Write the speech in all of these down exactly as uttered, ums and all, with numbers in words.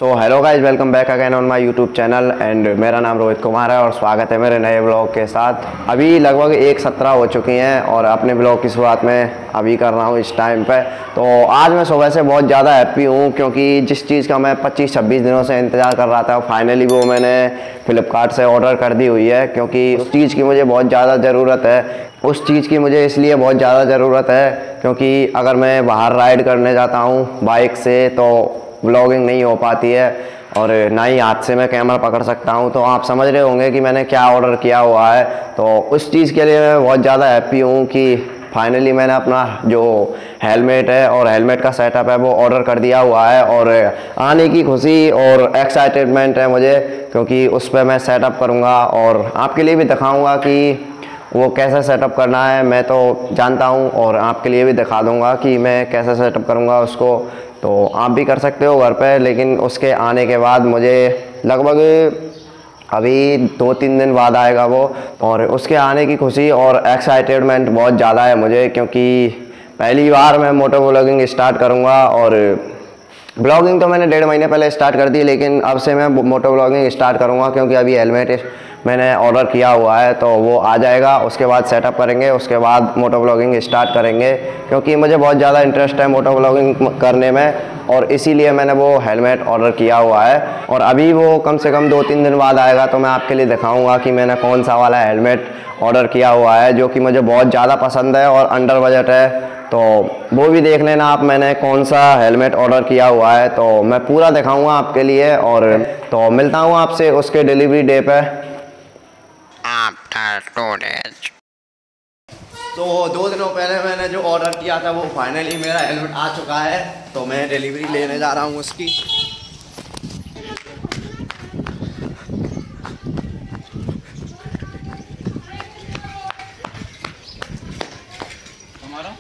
So hello guys, welcome back again on my YouTube channel and मेरा नाम रोहित कुमार है और स्वागत है मेरे नए ब्लॉग के साथ। अभी लगभग एक सत्रह हो चुकी हैं और अपने ब्लॉग की शुरुआत में अभी कर रहा हूँ इस टाइम पे। तो आज मैं सुबह से बहुत ज़्यादा हैप्पी हूँ क्योंकि जिस चीज़ का मैं पच्चीस छब्बीस दिनों से इंतज़ार कर रहा था फाइनली वो मैंने फ्लिपकार्ट से ऑर्डर कर दी हुई है, क्योंकि उस चीज़ की मुझे बहुत ज़्यादा ज़रूरत है। उस चीज़ की मुझे इसलिए बहुत ज़्यादा ज़रूरत है क्योंकि अगर मैं बाहर राइड करने जाता हूँ बाइक से तो व्लॉगिंग नहीं हो पाती है और ना ही हाथ से मैं कैमरा पकड़ सकता हूं। तो आप समझ रहे होंगे कि मैंने क्या ऑर्डर किया हुआ है। तो उस चीज़ के लिए मैं बहुत ज़्यादा हैप्पी हूं कि फाइनली मैंने अपना जो हेलमेट है और हेलमेट का सेटअप है वो ऑर्डर कर दिया हुआ है और आने की खुशी और एक्साइटमेंट है मुझे, क्योंकि उस पर मैं सेटअप करूँगा और आपके लिए भी दिखाऊँगा कि वो कैसे सेटअप करना है। मैं तो जानता हूँ और आपके लिए भी दिखा दूँगा कि मैं कैसे सेटअप करूँगा उसको। तो आप भी कर सकते हो घर पे, लेकिन उसके आने के बाद मुझे लगभग अभी दो तीन दिन बाद आएगा वो, और उसके आने की खुशी और एक्साइटेडमेंट बहुत ज़्यादा है मुझे, क्योंकि पहली बार मैं मोटो व्लॉगिंग स्टार्ट करूँगा। और ब्लॉगिंग तो मैंने डेढ़ महीने पहले स्टार्ट कर दी, लेकिन अब से मैं मोटो व्लॉगिंग स्टार्ट करूँगा क्योंकि अभी हेलमेट मैंने ऑर्डर किया हुआ है तो वो आ जाएगा। उसके बाद सेटअप करेंगे, उसके बाद मोटो व्लॉगिंग स्टार्ट करेंगे, क्योंकि मुझे बहुत ज़्यादा इंटरेस्ट है मोटो व्लॉगिंग करने में और इसीलिए मैंने वो हेलमेट ऑर्डर किया हुआ है। और अभी वो कम से कम दो तीन दिन बाद आएगा तो मैं आपके लिए दिखाऊँगा कि मैंने कौन सा वाला हेलमेट ऑर्डर किया हुआ है जो कि मुझे बहुत ज़्यादा पसंद है और अंडर बजट है। तो वो भी देख लेना आप मैंने कौन सा हेलमेट ऑर्डर किया हुआ है, तो मैं पूरा दिखाऊंगा आपके लिए। और तो मिलता हूँ आपसे उसके डिलीवरी डे पे। तो दो दिनों पहले मैंने जो ऑर्डर किया था वो फाइनली मेरा हेलमेट आ चुका है, तो मैं डिलीवरी लेने जा रहा हूँ उसकी। हमारा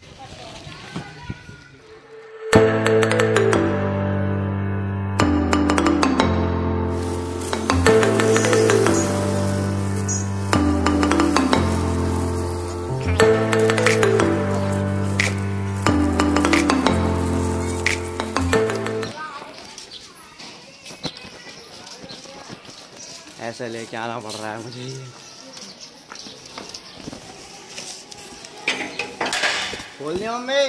ऐसे लेके आना पड़ रहा है मुझे। खोल दिया मम्मी,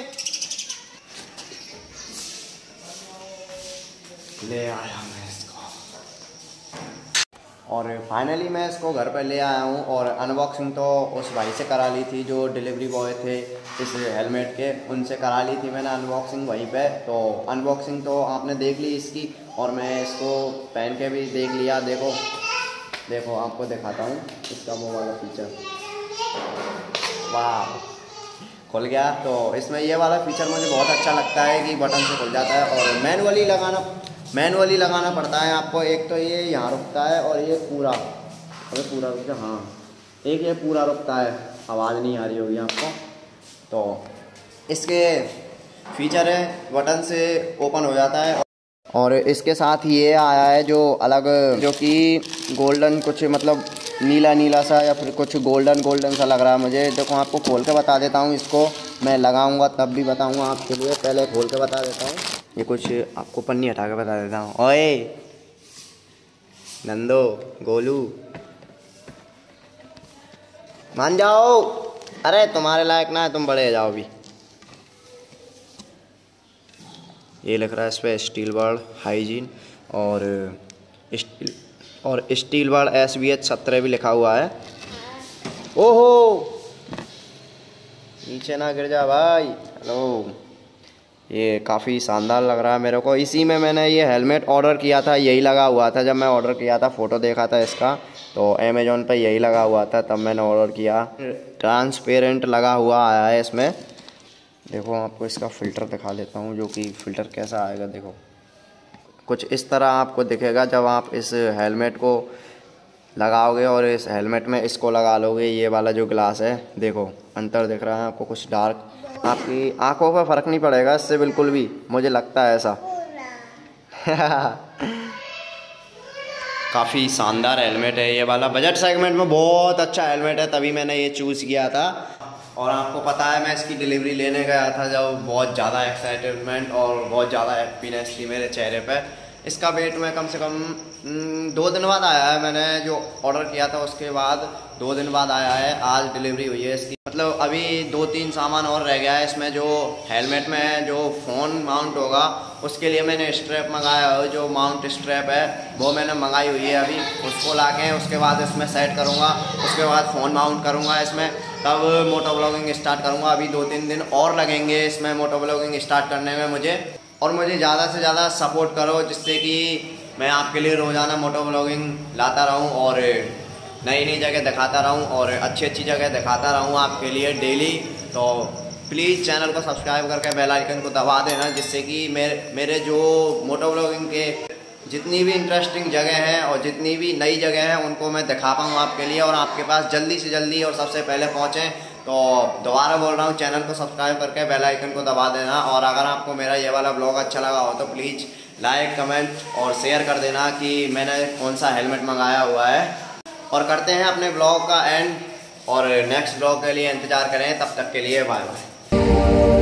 ले आया मैं इसको। और फाइनली मैं इसको घर पर ले आया हूँ और अनबॉक्सिंग तो उस भाई से करा ली थी जो डिलीवरी बॉय थे इस हेलमेट के, उनसे करा ली थी मैंने अनबॉक्सिंग वहीं पे। तो अनबॉक्सिंग तो आपने देख ली इसकी और मैं इसको पहन के भी देख लिया। देखो देखो आपको दिखाता हूँ इसका वो वाला फीचर। वाह, खुल गया। तो इसमें ये वाला फीचर मुझे बहुत अच्छा लगता है कि बटन से खुल जाता है और मैनुअली लगाना मैनुअली लगाना पड़ता है आपको। एक तो ये यहाँ रुकता है और ये पूरा अरे पूरा रुकता है, हाँ एक ये पूरा रुकता है। आवाज़ नहीं आ रही होगी आपको। तो इसके फीचर है बटन से ओपन हो जाता है और इसके साथ ये आया है जो अलग, जो कि गोल्डन कुछ मतलब नीला नीला सा या फिर कुछ गोल्डन गोल्डन सा लग रहा है मुझे। देखो आपको खोल के बता देता हूँ, इसको मैं लगाऊंगा तब भी बताऊंगा आपके लिए। पहले खोल के बता देता हूँ, ये कुछ आपको पन्नी हटा के बता देता हूँ। ओए नंदो गोलू मान जाओ, अरे तुम्हारे लायक ना है, तुम बड़े जाओ अभी। ये लिख रहा है इस पर स्टील वर्ल्ड हाइजीन और स्टील और steel world S B H सत्रह भी लिखा हुआ है। ओहो नीचे ना गिर जा भाई। हेलो, ये काफ़ी शानदार लग रहा है मेरे को। इसी में मैंने ये हेलमेट ऑर्डर किया था, यही लगा हुआ था जब मैं ऑर्डर किया था। फ़ोटो देखा था इसका तो अमेज़ॉन पे यही लगा हुआ था, तब मैंने ऑर्डर किया। ट्रांसपेरेंट लगा हुआ आया है इसमें। देखो आपको इसका फ़िल्टर दिखा देता हूँ जो कि फ़िल्टर कैसा आएगा। देखो कुछ इस तरह आपको दिखेगा जब आप इस हेलमेट को लगाओगे और इस हेलमेट में इसको लगा लोगे। ये वाला जो ग्लास है देखो अंतर दिख रहा है आपको, कुछ डार्क। आपकी आंखों पर फ़र्क नहीं पड़ेगा इससे बिल्कुल भी, मुझे लगता है ऐसा। काफ़ी शानदार हेलमेट है ये वाला, बजट सेगमेंट में बहुत अच्छा हेलमेट है, तभी मैंने ये चूज़ किया था। और आपको पता है मैं इसकी डिलीवरी लेने गया था जब बहुत ज़्यादा एक्साइटमेंट और बहुत ज़्यादा हैप्पीनेस थी मेरे चेहरे पे, इसका वेट में कम से कम दो दिन बाद आया है। मैंने जो ऑर्डर किया था उसके बाद दो दिन बाद आया है, आज डिलीवरी हुई है इसकी। मतलब अभी दो तीन सामान और रह गया है इसमें। जो हेलमेट में जो फ़ोन माउंट होगा उसके लिए मैंने स्ट्रैप मंगाया है, जो माउंट स्ट्रैप है वो मैंने मंगाई हुई है अभी। उसको ला के उसके बाद इसमें सेट करूँगा, उसके बाद फ़ोन माउंट करूँगा इसमें, तब मोटो ब्लॉगिंग स्टार्ट करूँगा। अभी दो तीन दिन और लगेंगे इसमें मोटो ब्लॉगिंग स्टार्ट करने में मुझे। और मुझे ज़्यादा से ज़्यादा सपोर्ट करो, जिससे कि मैं आपके लिए रोज़ाना मोटो ब्लॉगिंग लाता रहूं और नई नई जगह दिखाता रहूं और अच्छी अच्छी जगह दिखाता रहूं आपके लिए डेली। तो प्लीज़ चैनल को सब्सक्राइब करके बेल आइकन को दबा देना, जिससे कि मेरे मेरे जो मोटो ब्लॉगिंग के जितनी भी इंटरेस्टिंग जगह हैं और जितनी भी नई जगह हैं उनको मैं दिखा पाऊँ आपके लिए और आपके पास जल्दी से जल्दी और सबसे पहले पहुँचें। तो दोबारा बोल रहा हूँ, चैनल को सब्सक्राइब करके बेल आइकन को दबा देना। और अगर आपको मेरा ये वाला ब्लॉग अच्छा लगा हो तो प्लीज़ लाइक, कमेंट और शेयर कर देना कि मैंने कौन सा हेलमेट मंगाया हुआ है। और करते हैं अपने ब्लॉग का एंड और नेक्स्ट ब्लॉग के लिए इंतज़ार करें। तब तक के लिए बाय बाय।